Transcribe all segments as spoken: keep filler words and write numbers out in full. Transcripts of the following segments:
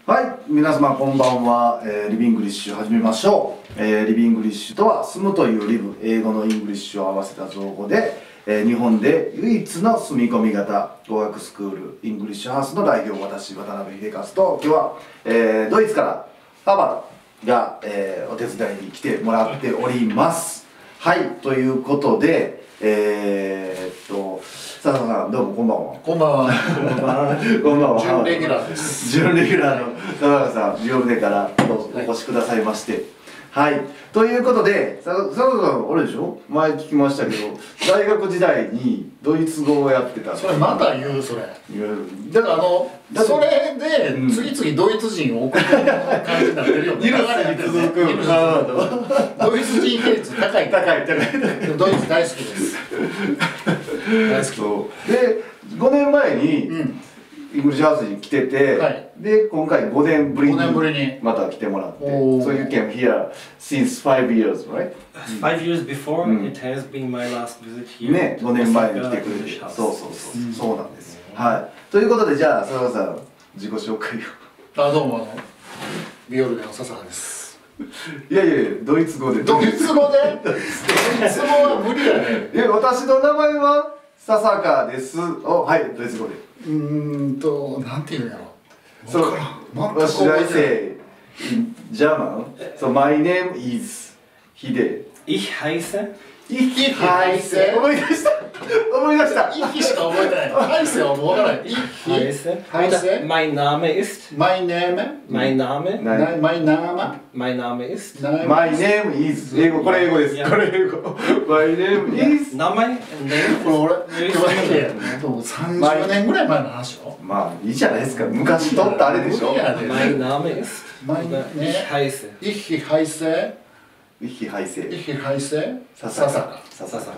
はい、皆様こんばんは、えー、リビングリッシュ始めましょう、えー、リビングリッシュとは住むというリブ、英語のイングリッシュを合わせた造語で、えー、日本で唯一の住み込み型語学スクールイングリッシュハウスの代表、私渡辺秀和と今日は、えー、ドイツからハーバードが、えー、お手伝いに来てもらっておりますはい、ということでえー、っと笹田さん、どうもこんばんは。 こんばんは。 こんばんは。こんばんは。 準レギュラーです。 準レギュラーの笹田さん、両腕からお越しくださいまして。はい。ということで、笹田さん、あれでしょ？前聞きましたけど、大学時代にドイツ語をやってた。 それまた言うそれ。 だからあのそれで次々ドイツ人を送ってる感じになってるよね。 ニルスに続く。 ドイツ人比率高い。 高い高い。 ドイツ大好きです。大好き。 そうでごねんまえに、うん、イングリッシュハウスに来てて、はい、で今回ごねんぶりにまた来てもらって、So you came here since five years, right? Five years before, it has been my last visit here. ね、ごねんまえに来てくれて、そうそうそう、そうなんです。はい。ということでじゃあ笹田さん自己紹介を。 あ、どうもあのビオルベの笹田です。 いやいやドイツ語で。 ドイツ語で？ドイツ語は無理やね。 いや私の名前は笹川です。お、はい、ドイツ語で。 うーんと、なんていうんやろ。 そう、私がいて、German. So my name is Hide. Ich heiße. Ich heiße. 思い出した。思い出した。 Ich しか覚えてない。ハイセはもうわからない。Ich heiße. heiße. Mein Name ist. My name. Mein Name. My name. Mein Name ist. My name is. 英語、これ英語です。これ英語。My name is. 名前。 これ俺。もうさんじゅうねんぐらい前の話よ。 まあいいじゃないですか。昔撮ったあれでしょ。 Mein Name ist. Ich heiße. Ich heiße. Ich heiße. Ich heiße. 笹川。 笹川。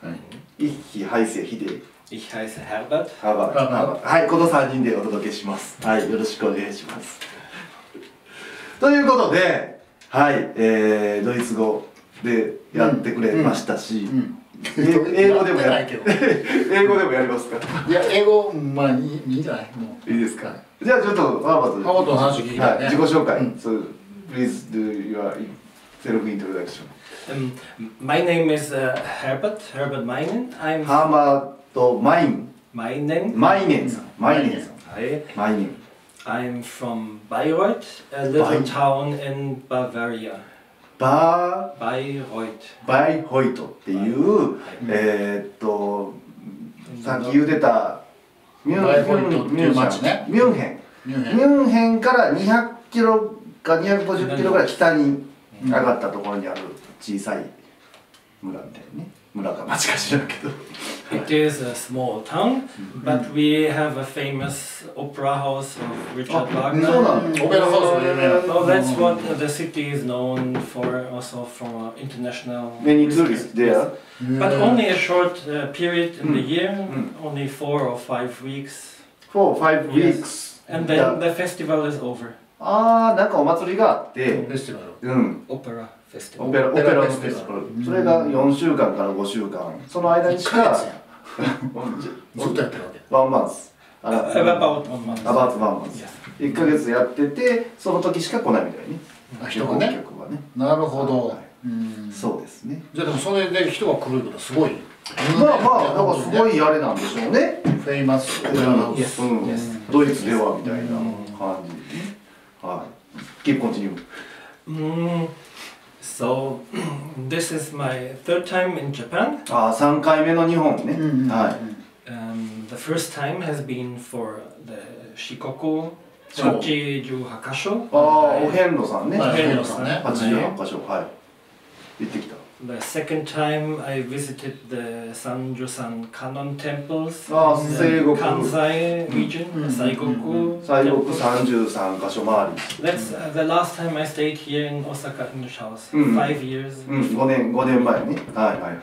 Ich heiße Hide. Ich heiße Herbert. ハーバード。はい、このさんにんでお届けします。はい、よろしくお願いします。ということで、はい、えー、ドイツ語でやってくれましたし、英語でもやる。英語でもやりますか。 いや、英語、まあいいいいんじゃない。もういいですか。じゃあちょっとハーバード。 ハーバードの話聞きたいね。 自己紹介。So please do your self introduction. Um, my name is uh, Herbert, Herbert Meinen. I'm ハーバードマイン。 Meinen. マイネンさん。マイネンさん。 Hi. マイネン。 I'm from Bayreuth, a little town in Bavaria. バー。 Bayreuth. バイホイトっていう、えっと、さっき言ってたミュンヘン。ミュンヘン。ミュンヘンからにひゃくキロかにひゃくごじゅっキロぐらい北に上がったところにある小さい村みたいなね。村か町か知らんけど。 It is a small town, but we have a famous opera house of Richard Wagner. そうなの。 オペラハウスの有名な。 Oh, that's what the city is known for, also from international. Many tourists there. But only a short uh, period in the year, only four or five weeks. Four, five weeks. And then the festival is over. ああ、なんかお祭りがあって、 フェスティバル。 うん。 オペラフェスティバル。 オペラ、オペラフェスティバル。それがよんしゅうかんからごしゅうかん。その間にしか。 ずっとやってるわけ。 ワンマンス。 あら、about one month. About one month. いっかげつやってて、その時しか来ないみたいに。 人がね。なるほど。 そうですね。 じゃあでもそれで人が来ることすごい。 まあまあ、だからすごいあれなんでしょうね。 フェイマス。 ドイツではみたいな感じでね。はい。Keep continue. Mm, so this is my third time in Japan. ああ、さんかいめの日本ね。はい。 Um, the first time has been for the Shikokuはちじゅうはちかしょ。 ああ、お遍路さんね。 お遍路さんね。 はちじゅうはちかしょ。はい。行ってきた。 The second time I visited the Sanjusan Kanon temples ah, in the Kansai region, Saigoku. Saigokuさんじゅうさんかしょ回り。 That's uh, the last time I stayed here in Osaka English House. Five years. うん、ごねん、ごねんまえね。はいはいはい。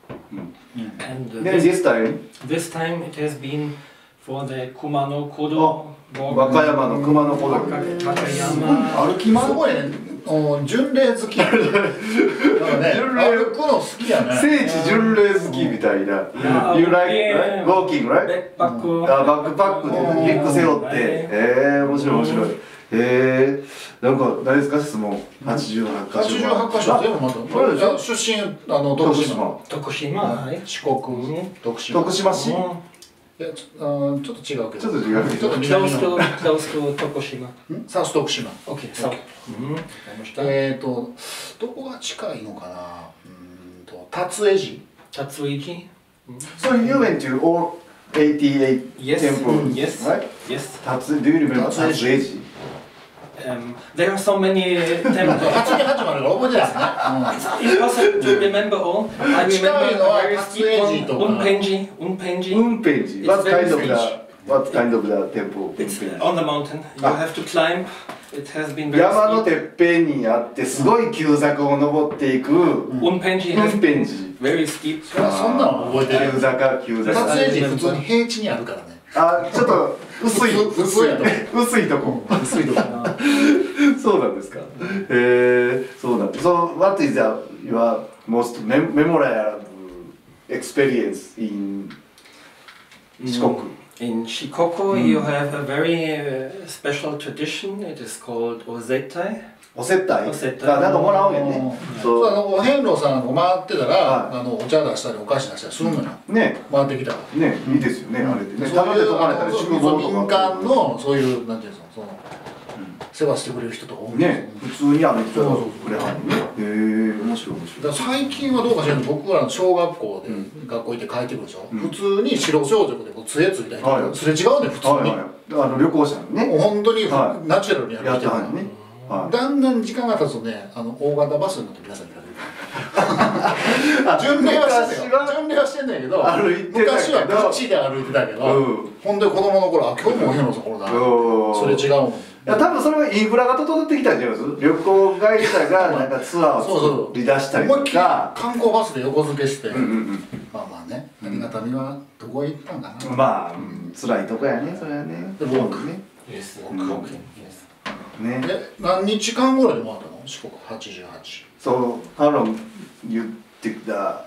And uh, this, this time? This time it has been for the Kumano Kodo. 和歌山の熊野古道。 Takayama. 歩き回る。 すごいね。 お巡礼好きなんかね巡礼歩くの好きやね聖地巡礼好きみたいな。 Yeah, You like yeah. walking, right? バックパック。 あ、バックパックでリュック背負って。ええ、面白い面白い。ええ、なんか何ですか質問。はちじゅうはちはちじゅうはち箇所全部またこれでしょ出身あの徳島徳島、はい。 四国徳島徳島市。 いやちょあちょっと違うけどちょっと違うけどちょっと Close 南 to, の close to 徳島。 サウス徳島 Okay, so. えーとどこが近いのかなうーんと辰江寺辰井寺。 So you went to all eighty-eight Yes, temples, yes, right? yes. Tatsu, do you remember Tatsueji? Um, there are so many temples. はちにはちまでが覚えてないですね Impossible to remember all. I remember a very steep one. Tatsueji. Unpenji, Unpenji. Unpenji. It's What very kind of strange. the what kind of the temple? It's Unpenji? on the mountain. You Ah. have to climb. It has been very 山の steep. てっぺんにあってすごい急坂を登っていく Unpenji has been Unpenji. very steep. そんなの覚えてる急坂急坂辰江寺普通に平地にあるからねあ、ちょっと薄い普通やと思薄いとこ薄いとこそうなんですか。へえ、そうなんです。So what is the, your most mem- memorable experience in 四国? In Shikoku, you have a very uh, special tradition. It is called Ozetai. お接待お接待がなんかもらうんやね。そそうあのお遍路さんが回ってたら、 はいあのお茶出したりお菓子出したりするのよ、 う。ね、 回ってきたら、 ね、いいですよね、あれってね。 そういうただで泊まれたり宿坊とか。 民間のそういうなんていうんですかその、世話してくれる人とか多いんですよね、普通に歩いてたらそうそうそうくれはんね。へえ、面白い面白い。 だから最近はどうかしらんけど僕らの小学校で学校行って帰ってくるでしょ、 うん普通に白装束でこう杖ついたりとか、 はいすれ違うね普通に、 はいはい。あの旅行者にね、 もう本当にはナチュラルにやるやっ人がたはんね。はだんだん時間が経つとねあの大型バスに乗って皆さんにかける巡礼はしてたよ巡礼はしてんだけど歩いてたけど昔はこっちで歩いてたけど、 うんほんで子供の頃あ今日もお遍路さんこれだい。おーそれ違うもんいや多分それはインフラが整ってきたんじゃないですか。旅行会社がなんかツアーを作り出したりと思いっきりか。 観光バスで横付けして、 うんうんまあまあねありがたみはどこへ行ったんかな、 うん。まあ、うん辛いとこやね、それはね。 でも僕ね。 Yes, Mm. walking. Yes. ね。 え何日間ぐらいで回ったの四国はちじゅうはち So how long you took the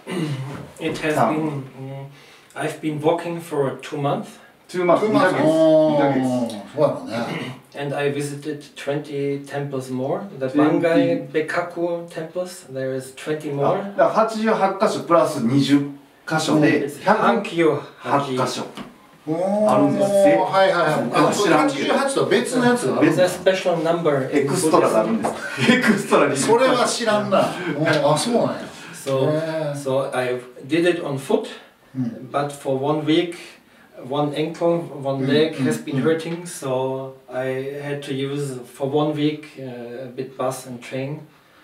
It has Some. been. mm, I've been walking for two months, two months? まあにかげつ。にかげつ。 そうやろね and I visited twenty temples more. The twenty. Bangai Bekaku temples. There is twenty あ more. だからはちじゅうはち箇所プラスにじゅっ箇所で It's ひゃくはち Hankyo 箇所。 おーあるんですってはいはいはい僕はあ知らんけどはちじゅうはちと別のやつがあるん It's だ a special number. エ in クストラがあるん Buddhism. ですか。エクストラにじゅっそれは箇所。 知らんなおあそうなんや So, Yeah. so I did it on foot, Mm. but for one week, one ankle, one Mm, leg mm, has been mm. hurting. So I had to use for one week uh, a bit bus and train,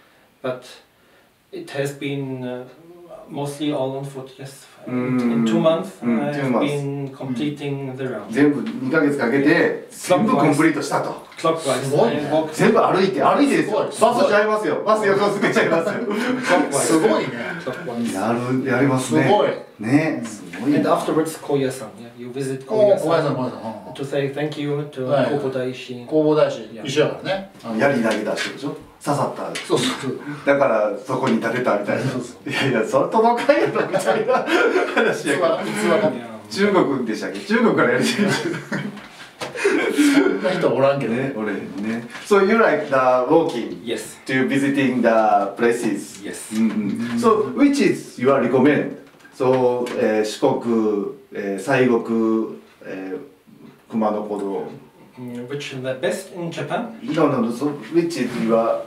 but it has been uh, mostly all on foot. Yes, And in two Mm. months Mm, I two have months. been completing the round 全部にかげつかけて全部コンプリートしたと。 clockwise. すごい I ね walked 全部歩いて歩いてですよ。バスすごいちゃいますよ。バス横付けちゃいますよ。 clockwise. すごいね Clockwise. やるやりますね。 すごいね、すごい And な。 afterwards, Koya-san. Yeah, you visit おー小林さん Koya-san 小林さん to say thank you to Right. Kobo Daishi. 弘法大師一緒やからねあの槍投げ出してるでしょ。刺さった。 そうそうそうだからそこに立てたみたいな。 そうそいやいや、それ届かんやろみたいな話実やから。 は実は Yeah. 中国でしたっけ？中国からやりたい。 そんな人おらんけどね、俺ね。So you like the walking Yes. to visiting the places? Yes. うんうん。So which is your recommend? So、えー、四国、えー、西国、えー、熊野古道。 Mm, Which is the best in Japan? No, no, no. So which is your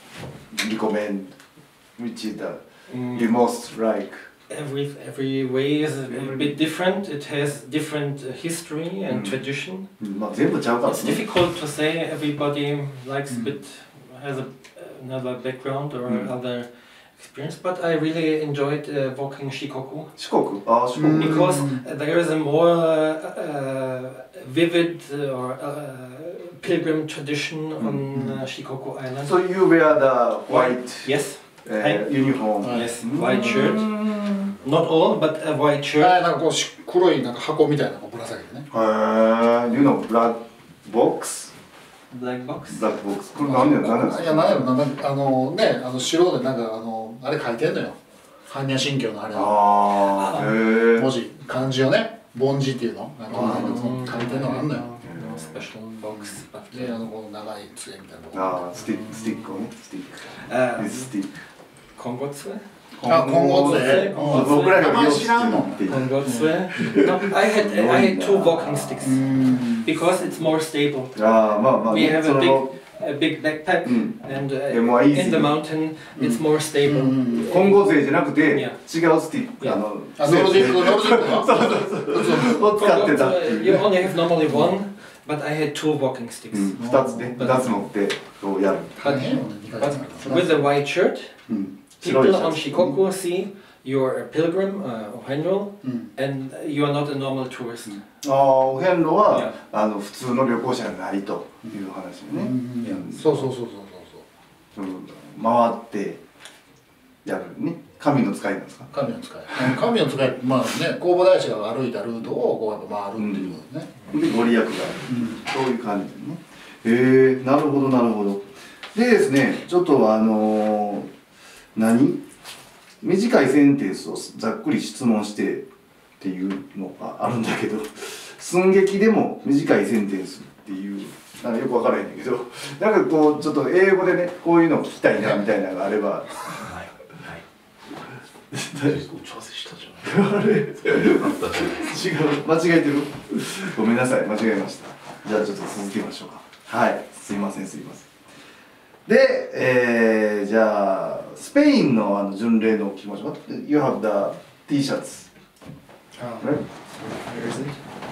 recommend? Which is the Mm, you most like? Every every way is a bit different. It has different uh, history and Mm. tradition. うんまあ全部ちゃうから It's ね。 difficult to say. Everybody likes a Mm. bit has a, another background or Mm. other experience. But I really enjoyed uh, walking Shikoku 四国？ああ、四国。 うん because uh, there is a more uh, uh, vivid uh, or uh, pilgrim tradition on uh, Shikoku Island. So you wear the white Yes, えー、ユニフォーム。 yes, white shirt. Not all, but a white shirt. はいなんかこうし黒いなんか箱みたいなのをぶら下げてねへえ、you know black box? black box. ブラックボックス。これ何や何なんですか。 いや何やろな、なんかあのね、あの白でなんかあのあれ書いてんのよ。般若心経のあれをああ、へえ。 文字漢字をね、梵字っていうの、あの書いてんのがあんのよ。 No special box. But で、あのこの長い杖みたいなの。 ああ、スティックスティックをね、スティック。 uh, スティック。 Kongotsue. あ、今後杖。 僕らが名前知らんもん。 Kongotsue. No, I had I had two walking sticks うん。 because it's more stable. ああ、まあまあ We ね、 have そ a の big a big backpack Mm. and uh, でも easy. in the mountain it's more stable. 混合税じゃなくて違 Yeah. うスティック、 Yeah. あのあ、ノルディック、ノルディックの。 そうそうそうを使ってたって Kongotsue, い you う、 only have normally one, but I had two walking sticks. うん、ふたつね、ふたつ持ってこうやる、 But, 大変よね、二ヶ月 but with a white shirt, うん、白い people シ on ャツ Shikoku see you're a pilgrim uh, or henro, うん。 and you are not a normal tourist. ああ、お遍路は Yeah. あの普通の旅行者じゃないという話よね、 うんそうそうそうそうそう。 うん、回ってやるね、神の使いなんですか。 神の使い。神の使い、まあね、弘法大師が歩いたルートをこうやっぱ回るっていうね。 でご利益がある、そういう感じでね。へえ、なるほどなるほど。でですね、ちょっとあのー、何短いセンテンスをざっくり質問してっていうのがあるんだけど、寸劇でも短いセンテンスっていうなんかよく分からへんねんけど、なんかこうちょっと英語でねこういうの聞きたいなみたいなのがあれば。 打ち合わせしたじゃん。 あれ違う、間違えてる。ごめんなさい、間違えました。じゃあちょっと続けましょうか。はい、すいませんすいません。で、えー、じゃあスペインのあの巡礼の聞きましょうか。You have the T シャツ。 Oh, Right? where is it?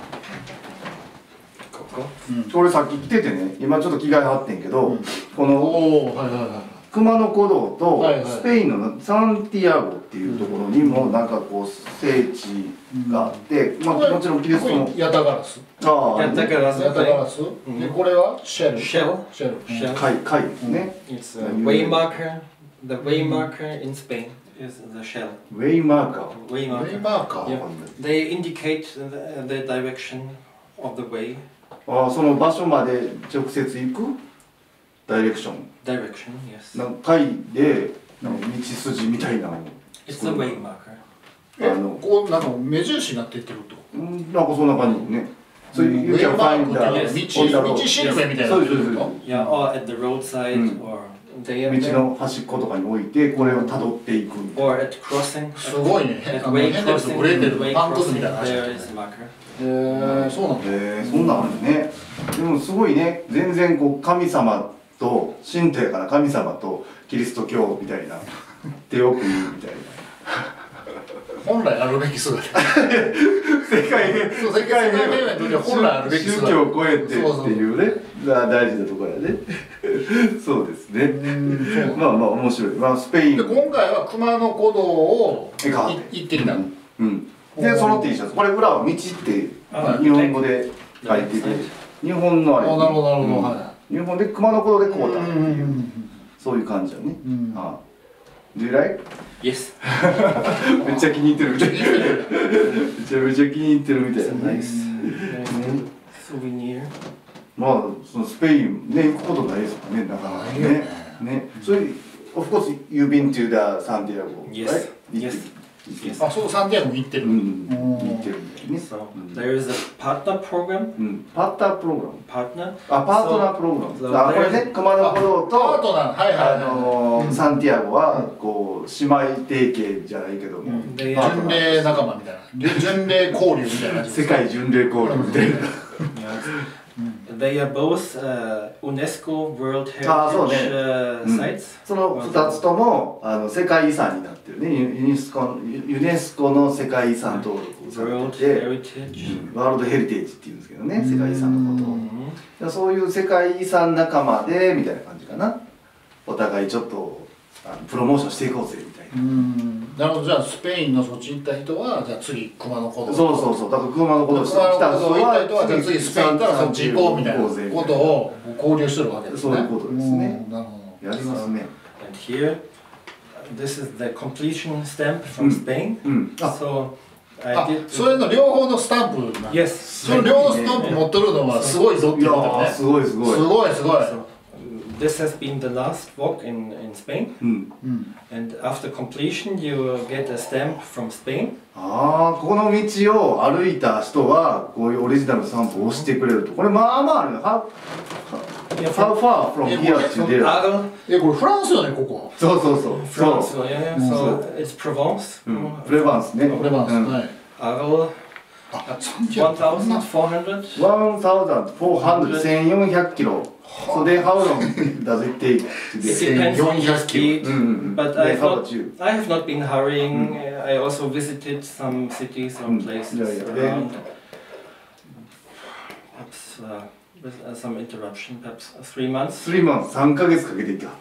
Coco. これさっき着ててね、今ちょっと着替えはってんけど、 うんこのおお、はいはいはい。 熊野古道とはいはいスペインのサンティアゴっていうところにもなんかこう聖地があって、まあもちろんキリストも、 ヤタガラス。 ああ、 ヤタガラスヤタガラス。で、これはシェル。 Shell. シェル。 Shell. 貝貝ですね。 It's a And you- way marker. The way marker in Spain is the shell. ウェイマーカー。 Way ウェイ marker. マーカー。 Yeah. They indicate the, the direction of the way. ああ、その場所まで直接行くダイレクション。 Direction, yes. なんか貝でなんか道筋みたいなのを It's the way marker. えあの、 こうなんか目印になっていってるってこうんなんかそんな感じね。そういう You ウェイ can マー find ク the っていう道、道しるべみたいな。 そうですそうです。 Yeah, or at the roadside, Mm. or they have 道 there, の端っことかに置いてこれを辿っていくみたいな。 or at crossing. すごいね。 At あの way ヘンデルス crossing, ブレーデル way のパンコツ crossing, みたいな話だ there ったね is marker. へえ、そうなんだ。 へえ、そんなんあるね。でもすごいね、全然こう神様と神道やから神様とキリスト教みたいな手を組むみたいな。 本来あるべき姿。 世界平そう世界平和にとっては本来あるべき姿。 宗教を超えてっていうね、が大事なところやね。そうですね。 うんそうまあまあ面白い。まあスペイン。 で今回は熊野古道を行かはっいて行ってきたの。 うん。でその T シャツ、これ裏は道ってあ日本語で書いてて、日本のあれ。 あ、なるほどなるほど。 うんは日本で熊野古道でい。 こうたってうんうんいうそういう感じよね。 うんああ。Do you like? Yes. めっちゃ気に入ってるみたい。めちゃめちゃ気に入ってるみたい It's a なね。 nice, nice Mm. souvenir. まあそのスペインね行くことないですもんね、なかなかないよねね。ね。それ of course you've been to the Santiago, Yes. right? Yes. Yes. あ、そうサンディアゴも行ってる。 うん、 うん行ってるみたいね。 So うん there is a partner program. うん、パートナープログラム。 Partner. あ、パートナープログラム。 So あ、これね、熊野古道パーとトナー、はいはいあはい。 のーサンティアゴはこう姉妹提携じゃないけども、 うんで巡パートナー礼仲間みたいな。巡礼交流みたいな感じ。 世界巡礼交流みたいな。 Yes. They are both uh, UNESCO World Heritage あ、そうね。 uh, うん sites. そのふたつともあの世界遺産になってるね。ユユネスコユユネスコの世界遺産登録さ World れてて、 Heritage. うんワールドヘリテージっていうんですけどね、世界遺産のことを。 Mhm. だからそういう世界遺産仲間でみたいな感じかな。お互いちょっとあのプロモーションしていこうぜみたいな。 うん。なるほど、じゃあスペインのそっち行った人は、じゃあ次熊野古道。 そうそうそう。だから車のことを熊野来た古道行った人は、じゃあ次スペイン行ったらそっち行こうみたいな行こうぜみたいなことを交流してるわけですね。 そういうことですねうんなるほど。 やりますね。 And here, this is the completion stamp from Mm. Spain. うん。あ、 So I あ、 did. それの両方のスタンプなんで Yes. その両方のスタンプ持っとるのはすごいぞっていいうことよねやーすごいすごいすごいすごい So, this has been the last walk in, in Spain, うん and after completion, you get a stamp from Spain. ああここの道を歩いた人はこういうオリジナルのスタンプを押してくれるとこれまあまああるの How, Yeah, how from far from here to there? Arles, えこれフランスよねここそうそうそう France. そう So, yeah, Mm. so it's Provence. うん uh, プレバンスねこれはうんはい Arles, あ one thousand four hundred. one thousand four hundred 千四百キロ So then how long does it take to It there? depends on your speed. うんうんうん But Then I've how not, about you? I have not been hurrying. Uh, I also visited some cities or Mm. places Yeah, yeah. around. Perhaps uh, with uh, some interruption, perhaps uh, three months. three months さんかげつかけていった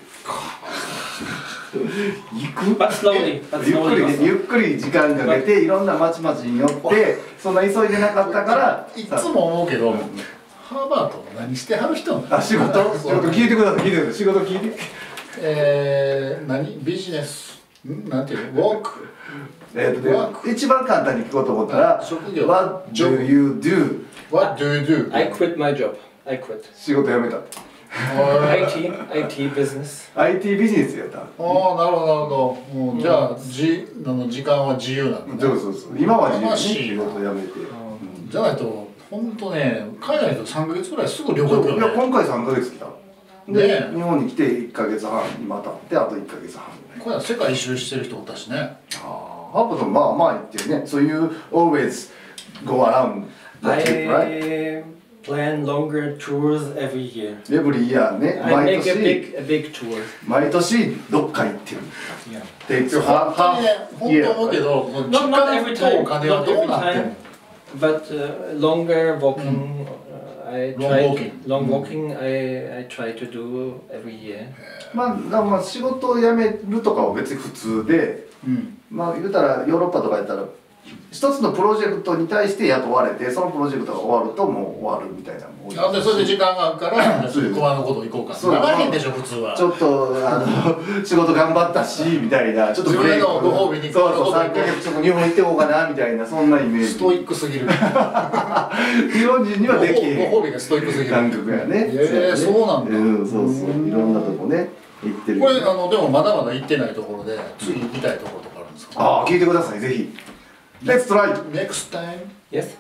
行く But slowly, but ゆっく slowly りね also. ゆっくり時間かけていろんな町々に寄ってそんな急いでなかったからいつも思うけどハーバート何してはる人なのあ仕事仕事聞いてください聞いてください仕事聞いてえー、何ビジネスんなんていうのウォークえっとね一番簡単に聞こうと思ったら職業 What do you do? What do you do? I quit my job. I quit. 仕事辞めた I T, I T business. アイティー ビジネスやったああなるほどなるほど、うん、じゃあじあの時間は自由なんだ、ね、 そうそうそう今は自由にしい仕事辞めてじゃないと本当ね海外とさんかげつぐらいすぐ旅行行くよねいや今回さんかげつ来たで、 ね日本に来ていっかげつはんにまたってあといっかげつはんこれは世界一周してる人おったしねああハーブとまあまあ言ってるね So you always go around the trip, right? I plan longer tours every year. Every year ね I 毎 make a 年 big, a big tour. 毎年どっか行ってる Yeah. で本当にね本当思うけどこの時 Not, not every 間と time, お金は not どう every なってんの time, but uh, longer walking. Uh, I Long try walking. long walking. I I try to do every year. まあだからまあ仕事を辞めるとかは別に普通でうんまあ言うたらヨーロッパとかやったら一つのプロジェクトに対して雇われてそのプロジェクトが終わるともう終わるみたいなのも多いあでそれで時間があるからそうです熊のこと行こうかそうならへんでしょ普通はちょっとあの仕事頑張ったしみたいなちょっとブレイク自分へのご褒美にそうそうさんかげつちょっと日本行ってこうかなみたいなそんなイメージストイックすぎる日本人にはできへんご褒美がストイックすぎる感覚やねえーそうなんだうんそうそういろんなとこね行ってるこれあのでもまだまだ行ってないところで次行きたいところとかあるんですかああ聞いてくださいぜひ Let's try Next time Yes.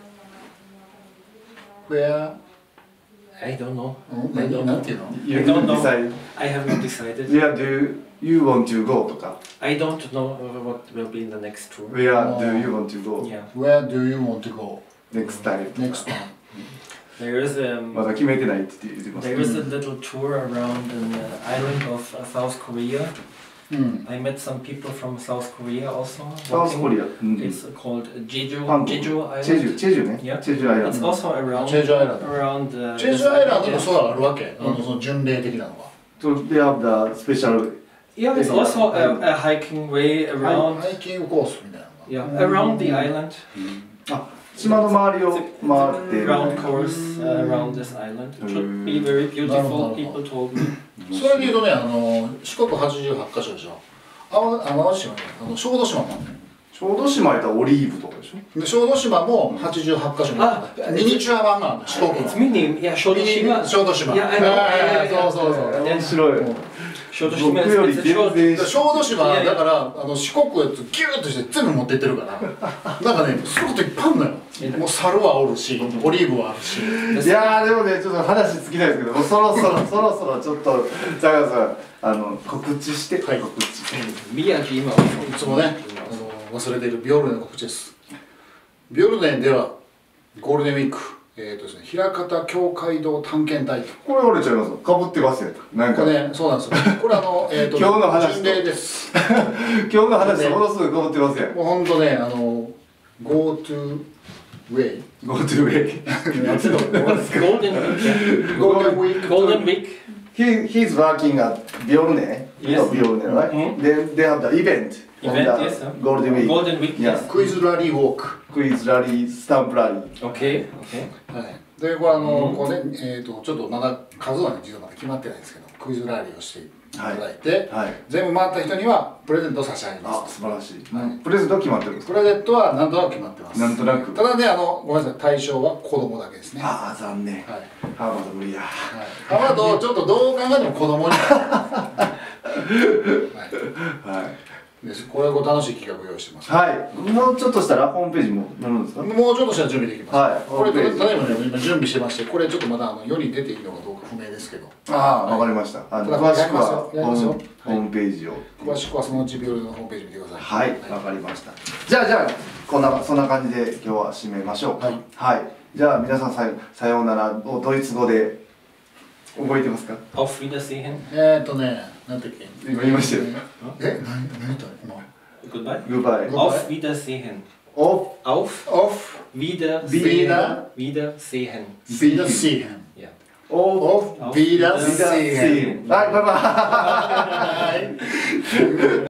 where I don't know. うん I 何 don't なん know. ていうの You I don't know. decide I haven't decided. Where do you want to go とか I don't know uh, what will be in the next tour. Where do you want to go Yeah. Where do you want to go next time とか next time There is um. まだ決めてないって言ってます There is a little tour around an uh, island of uh, South Korea. うん I met some people from South Korea also. サウスコリア It's called Jeju, 韓国 Jeju チェジュ Island. チェジュね Yeah. チェジュアイラン It's ド also around チェジュアイランド around uh, チェ this ジュアイランド island, も yeah. そうあるわけあのその巡礼的なのは So they have the special Yeah, it's Yeah. also a, a hiking way ハ around. イキングコースみたいなの Yeah, around the island. あ島の周りを It's a, 回っ it's て a round course uh, around this island. It should be very beautiful. People told me. それで言うとねあの四国はちじゅうはちカ所でしょあわ淡路島ねあの小豆島もあるね小豆島やったらオリーブとかでしょで小豆島もはちじゅうはちカ所にあるあミニチュア版があるの四国 It's の mini. Yeah, 小豆島。 小豆島 Yeah, I know. あ Yeah, ー yeah, yeah. そうそうそう Yeah. 面白い小豆島僕より is 全 it's a short. 然で小豆島いやいやだからあの四国やつギューッとして全部持ってってるからなんかねすごくいっぱいあるのよもう猿はおるしオリーブはあるしいやーでもねちょっと話尽きないですけどもうそろそろそろそろちょっとザガさんあの告知して、 はい告知宮城今。 いつもねあの忘れているビオルネの告知ですビオルネではゴールデンウィークえーとですね、枚方境界道探検隊とこれ折れちゃいますかぶってますよなんかこれねそうなんですよこれあの、えー、と今日の話と巡礼です今日の話とものすごいかぶってますやんもうほんとねあの Go to way Go to way Golden week. Yeah. Golden week Golden week. He, he's working at Bjorne you know Yes. Bjorne right Mhm. then they have the event on Event, the yes. huh? Golden Week Golden week. Yeah. Yes. クイズラリーウォーククイズラリースタンプラリー Okay. Okay. はいでこれあの、 うんこうねえー、とちょっとまだ数はね実はまだ決まってないんですけどクイズラリーをしていただいて、 はい。 全部回った人にはプレゼントを差し上げまあ、 す。 素晴らしい。 はいプレゼントは決まってるんですか？ プレゼントはなんとなく決まってます。 なんとなくただね、あのごめんなさい、対象は子供だけですね。はああ、残念。 い。はい。 ハーバード無理や。 ハーバードちょっとどう考えても子供になる。はい。 はい。 ですこれご楽しい企画を用意してます。 はい。もうちょっとしたらホームページも載るんですか？ もうちょっとしたら準備できます。 はいこれ、 ホームページ例えばね、今準備してまして、これちょっとまだあの世に出ていいのかどうか不明ですけど、 ああ、わかりました。あのただ詳しくはやりますよやりますよホームホームページを。 詳しくはそのうちビオルのホームページ見てくださ。 はいい、わかりました。じゃあじゃあこんなそんな感じで今日は締めましょう。 はい。 はい。じゃあ皆さんさよさようならをドイツ語で覚えてますか？ Auf Wiedersehen. えーっとね、なんだっけ。 今言いましたよ。 え、何何言ったの今。 Goodbye. Goodbye. Auf Wiedersehen. Auf Auf オフ、 Wiedersehen. Wieder- Wiedersehen. ビーダシーヘン。 Ja. Auf オフ、ビーダシーヘン。 Wiedersehen. はい、バイバイ。